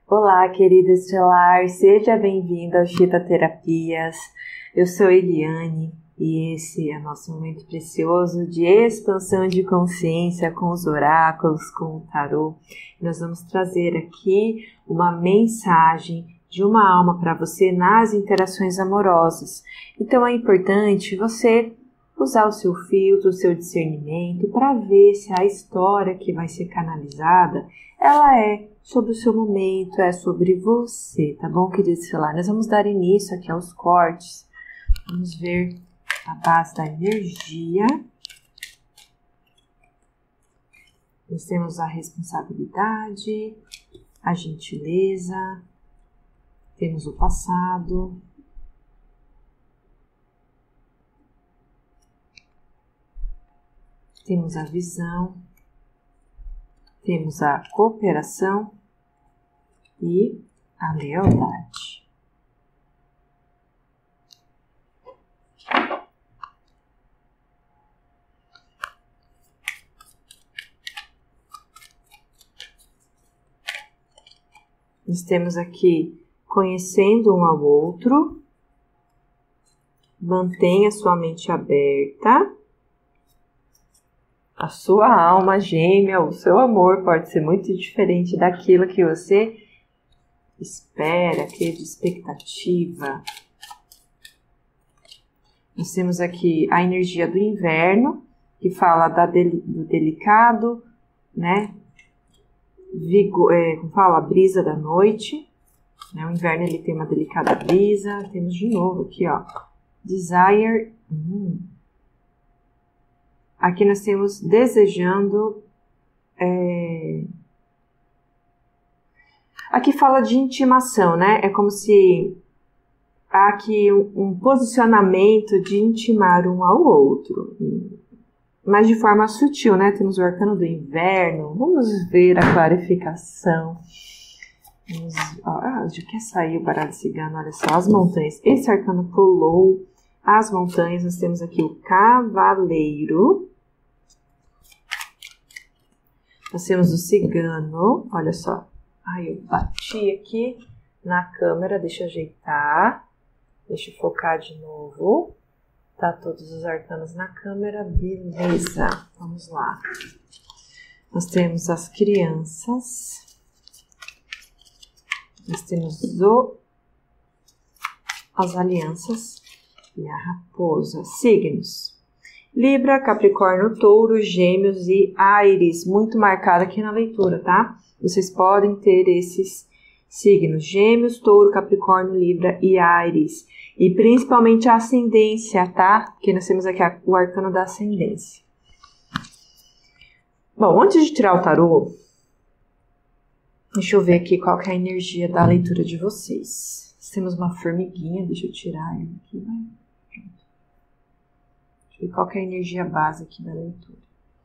Olá, querida estelar, seja bem-vinda ao Chita Terapias. Eu sou Eliane e esse é nosso momento precioso de expansão de consciência com os oráculos, com o tarô. Nós vamos trazer aqui uma mensagem de uma alma para você nas interações amorosas. Então é importante você usar o seu filtro, o seu discernimento para ver se a história que vai ser canalizada, ela é sobre o seu momento, é sobre você, tá bom, querido estelar? Nós vamos dar início aqui aos cortes. Vamos ver a base da energia. Nós temos a responsabilidade, a gentileza, temos o passado, temos a visão, temos a cooperação e a lealdade. Nós temos aqui conhecendo um ao outro, mantenha sua mente aberta. A sua alma gêmea, o seu amor pode ser muito diferente daquilo que você espera, cria de expectativa. Nós temos aqui a energia do inverno, que fala do delicado, né? Como fala, a brisa da noite. Né? O inverno ele tem uma delicada brisa. Temos de novo aqui, ó, desire. Aqui nós temos desejando. Aqui fala de intimação, né? É como se há aqui um posicionamento de intimar um ao outro. Mas de forma sutil, né? Temos o arcano do inverno. Vamos ver a clarificação. De que saiu o baralho cigano? Olha só, as montanhas. Esse arcano pulou as montanhas. Nós temos aqui o cavaleiro. Nós temos o cigano. Olha só. Ai, eu bati aqui na câmera. Deixa eu ajeitar. Deixa eu focar de novo. Tá todos os arcanos na câmera, beleza. Vamos lá. Nós temos as crianças. Nós temos as alianças e a raposa. Signos: Libra, Capricórnio, Touro, Gêmeos e Áries. Muito marcado aqui na leitura, tá? Vocês podem ter esses signos: Gêmeos, Touro, Capricórnio, Libra e Áries. E principalmente a ascendência, tá? Porque nós temos aqui o arcano da ascendência. Bom, antes de tirar o tarô, deixa eu ver aqui qual que é a energia da leitura de vocês. Nós temos uma formiguinha, deixa eu tirar ela aqui, vai. Deixa eu ver qual que é a energia base aqui da leitura.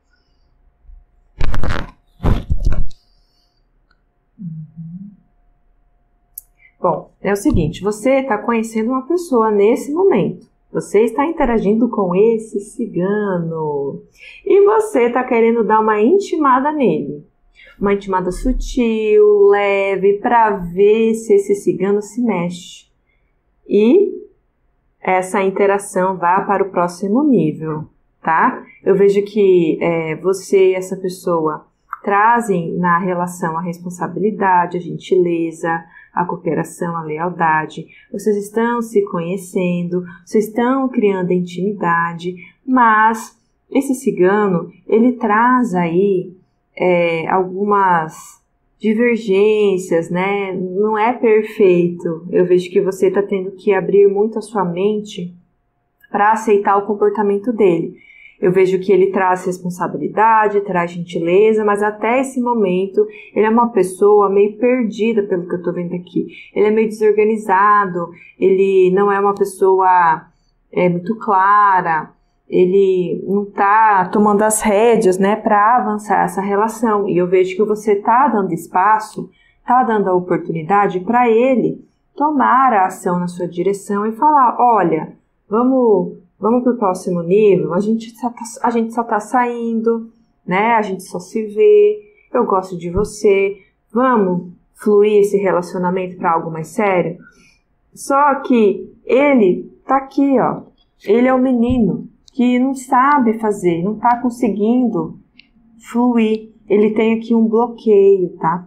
Bom, é o seguinte, você está conhecendo uma pessoa nesse momento. Você está interagindo com esse cigano. E você está querendo dar uma intimada nele. Uma intimada sutil, leve, para ver se esse cigano se mexe. E essa interação vá para o próximo nível, tá? Eu vejo que você e essa pessoa trazem na relação a responsabilidade, a gentileza, a cooperação, a lealdade. Vocês estão se conhecendo, vocês estão criando intimidade, mas esse cigano, ele traz aí algumas divergências, né? Não é perfeito. Eu vejo que você está tendo que abrir muito a sua mente para aceitar o comportamento dele. Eu vejo que ele traz responsabilidade, traz gentileza, mas até esse momento ele é uma pessoa meio perdida pelo que eu tô vendo aqui. Ele é meio desorganizado, ele não é uma pessoa muito clara, ele não tá tomando as rédeas, né, para avançar essa relação. E eu vejo que você tá dando espaço, tá dando a oportunidade para ele tomar a ação na sua direção e falar, olha, vamos para o próximo nível, a gente só tá saindo, né? A gente só se vê, eu gosto de você, vamos fluir esse relacionamento para algo mais sério. Só que ele tá aqui, ó. Ele é o menino que não sabe fazer, não tá conseguindo fluir. Ele tem aqui um bloqueio, tá?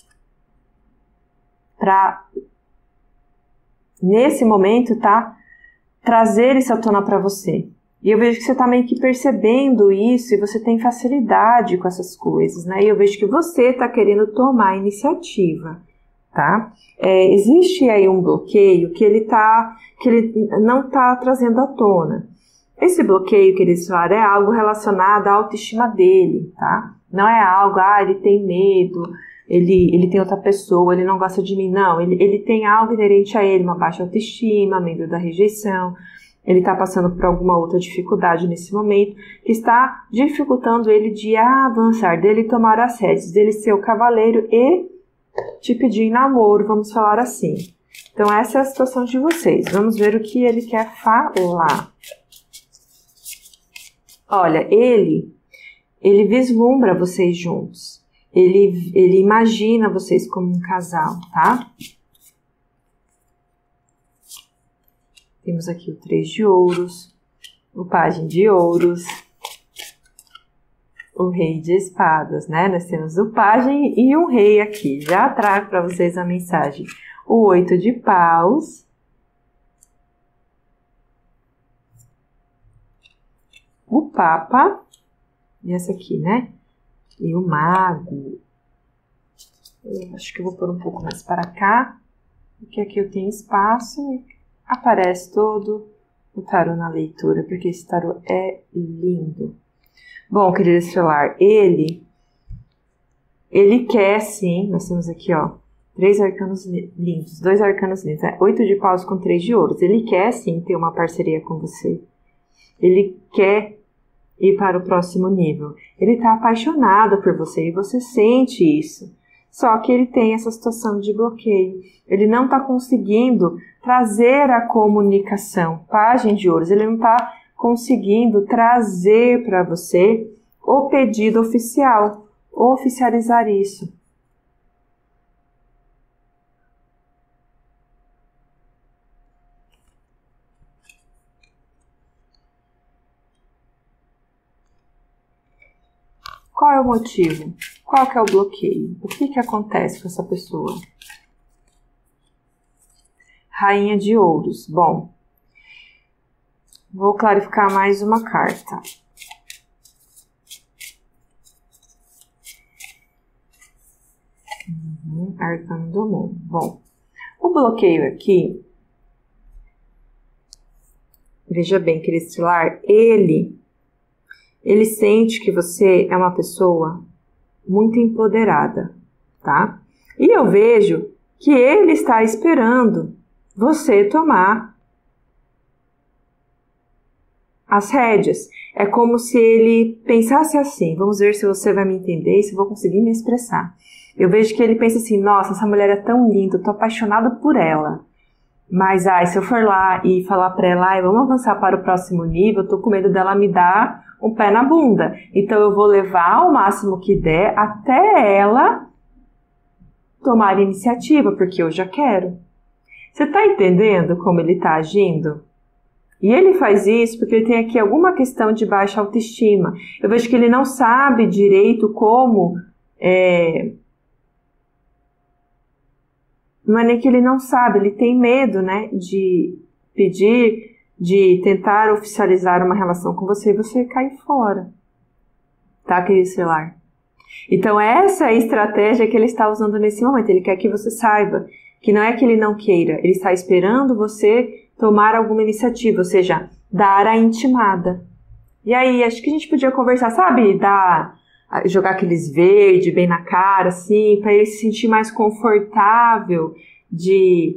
Para, nesse momento, tá? Trazer isso à tona para você. E eu vejo que você tá meio que percebendo isso e você tem facilidade com essas coisas, né? E eu vejo que você tá querendo tomar a iniciativa, tá? Existe aí um bloqueio que ele não tá trazendo à tona. Esse bloqueio que eles falaram é algo relacionado à autoestima dele, tá? Não é algo, ele tem medo, ele tem outra pessoa, ele não gosta de mim. Não, ele tem algo inerente a ele, uma baixa autoestima, medo da rejeição. Ele está passando por alguma outra dificuldade nesse momento, que está dificultando ele de avançar, dele tomar as rédeas, dele ser o cavaleiro e te pedir em namoro, vamos falar assim. Então essa é a situação de vocês. Vamos ver o que ele quer falar. Olha, ele vislumbra vocês juntos. Ele imagina vocês como um casal, tá? Temos aqui o 3 de ouros, o pajem de ouros, o rei de espadas, né? Nós temos o pajem e um rei aqui. Já trago para vocês a mensagem. O 8 de paus. O papa. E essa aqui, né? E o mago. Eu acho que eu vou pôr um pouco mais para cá, porque aqui eu tenho espaço e aparece todo o tarô na leitura, porque esse tarô é lindo. Bom, querido estelar, ele quer sim, nós temos aqui, ó, 3 arcanos lindos, 2 arcanos lindos, 8 de paus com 3 de ouros. Ele quer sim ter uma parceria com você. Ele quer ir para o próximo nível. Ele está apaixonado por você e você sente isso. Só que ele tem essa situação de bloqueio. Ele não está conseguindo trazer a comunicação. Pajem de ouros. Ele não está conseguindo trazer para você o pedido oficial. Oficializar isso. Qual é o motivo? Qual que é o bloqueio? O que acontece com essa pessoa? Rainha de ouros. Bom, vou clarificar mais uma carta. Arcano do mundo. Bom, o bloqueio aqui, veja bem, querido estelar, ele sente que você é uma pessoa muito empoderada, tá? E eu vejo que ele está esperando você tomar as rédeas. É como se ele pensasse assim, vamos ver se você vai me entender e se eu vou conseguir me expressar. Eu vejo que ele pensa assim, nossa, essa mulher é tão linda, eu tô apaixonado por ela. Mas, se eu for lá e falar pra ela, vamos avançar para o próximo nível, eu tô com medo dela me dar um pé na bunda. Então, eu vou levar o máximo que der até ela tomar iniciativa, porque eu já quero. Você tá entendendo como ele tá agindo? E ele faz isso porque ele tem aqui alguma questão de baixa autoestima. Eu vejo que ele não sabe direito como... Não é nem que ele não sabe, ele tem medo, né, de pedir, de tentar oficializar uma relação com você e você cair fora. Tá, querido estelar? Então, essa é a estratégia que ele está usando nesse momento. Ele quer que você saiba que não é que ele não queira, ele está esperando você tomar alguma iniciativa, ou seja, dar a intimada. E aí, acho que a gente podia conversar, sabe, jogar aqueles verde bem na cara, assim, para ele se sentir mais confortável de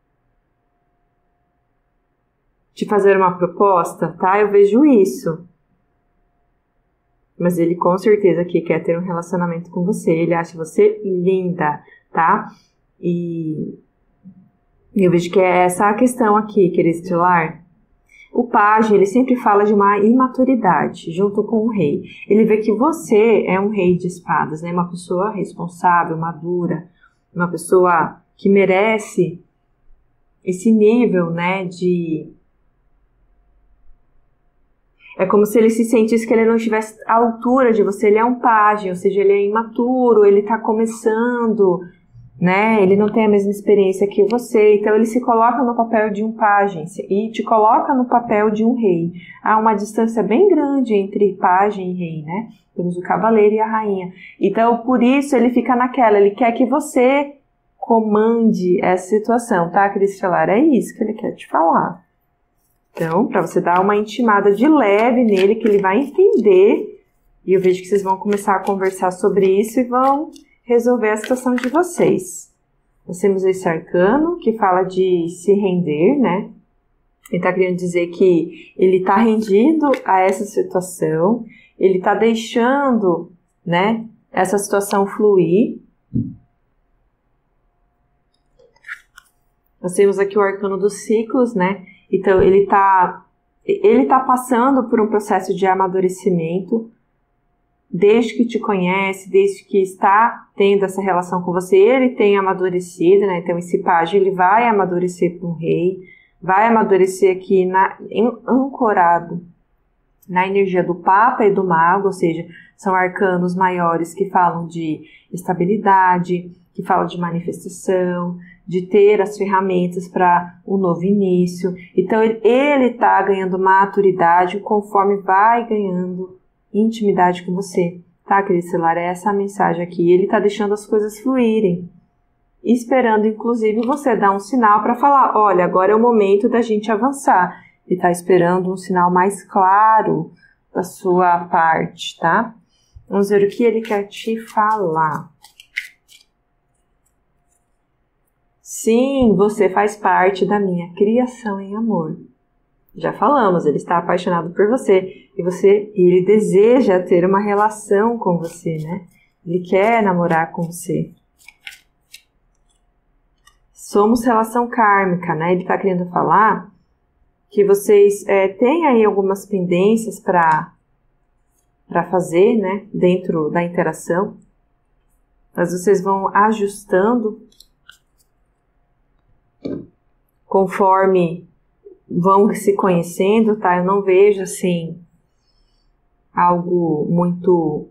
fazer uma proposta, tá? Eu vejo isso. Mas ele com certeza aqui quer ter um relacionamento com você, ele acha você linda, tá? E eu vejo que é essa a questão aqui, querido estelar. O pajem, ele sempre fala de uma imaturidade, junto com o rei. Ele vê que você é um rei de espadas, né? Uma pessoa responsável, madura, uma pessoa que merece esse nível, né, de... É como se ele se sentisse que ele não estivesse à altura de você. Ele é um pajem, ou seja, ele é imaturo, ele está começando, né? Ele não tem a mesma experiência que você. Então, ele se coloca no papel de um pajem e te coloca no papel de um rei. Há uma distância bem grande entre pajem e rei, né? Temos o cavaleiro e a rainha. Então, por isso, ele fica naquela. Ele quer que você comande essa situação, tá, Cristelar? É isso que ele quer te falar. Então, para você dar uma intimada de leve nele, que ele vai entender, e eu vejo que vocês vão começar a conversar sobre isso e vão resolver a situação de vocês. Nós temos esse arcano que fala de se render, né? Ele está querendo dizer que ele está rendido a essa situação, ele está deixando, né, essa situação fluir. Nós temos aqui o arcano dos ciclos, né? Então, ele tá passando por um processo de amadurecimento, desde que te conhece, desde que está tendo essa relação com você, ele tem amadurecido, né? Então, esse pajem, ele vai amadurecer para um rei, vai amadurecer aqui ancorado na energia do Papa e do Mago, ou seja, são arcanos maiores que falam de estabilidade, que falam de manifestação, de ter as ferramentas para um novo início. Então, ele está ganhando maturidade conforme vai ganhando intimidade com você. Tá, Cristelar? É essa a mensagem aqui. Ele está deixando as coisas fluírem, esperando, inclusive, você dar um sinal para falar, olha, agora é o momento da gente avançar. Ele está esperando um sinal mais claro da sua parte, tá? Vamos ver o que ele quer te falar. Sim, você faz parte da minha criação em amor. Já falamos, ele está apaixonado por você e ele deseja ter uma relação com você, né? Ele quer namorar com você. Somos relação kármica, né? Ele está querendo falar que vocês têm aí algumas pendências para fazer, né? Dentro da interação. Mas vocês vão ajustando conforme vão se conhecendo, tá? Eu não vejo, assim, algo muito...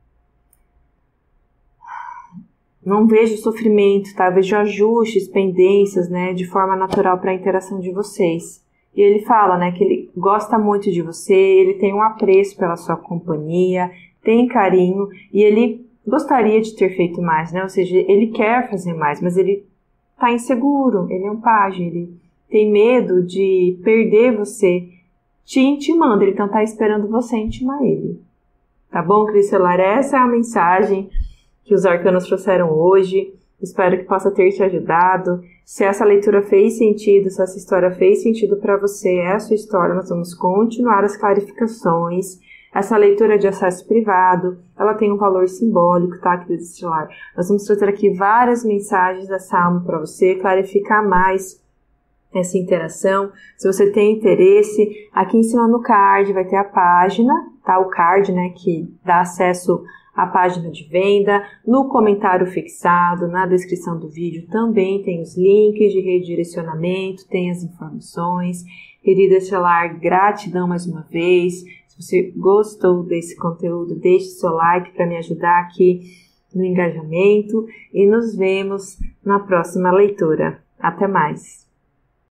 Não vejo sofrimento, tá? Eu vejo ajustes, pendências, né? De forma natural para a interação de vocês. E ele fala, né? Que ele gosta muito de você, ele tem um apreço pela sua companhia, tem carinho, e ele gostaria de ter feito mais, né? Ou seja, ele quer fazer mais, mas ele tá inseguro, ele é um pajem, ele tem medo de perder você te intimando, ele então tá esperando você intimar ele. Tá bom, Cristelar? Essa é a mensagem que os arcanos trouxeram hoje. Espero que possa ter te ajudado. Se essa leitura fez sentido, se essa história fez sentido para você, é a sua história, nós vamos continuar as clarificações. Essa leitura de acesso privado, ela tem um valor simbólico, tá, Cristelar? Nós vamos trazer aqui várias mensagens dessa alma para você, clarificar mais essa interação. Se você tem interesse, aqui em cima no card vai ter a página, tá? O card, né, que dá acesso à página de venda. No comentário fixado, na descrição do vídeo, também tem os links de redirecionamento, tem as informações. Querida Estelar, gratidão mais uma vez. Se você gostou desse conteúdo, deixe seu like para me ajudar aqui no engajamento e nos vemos na próxima leitura. Até mais!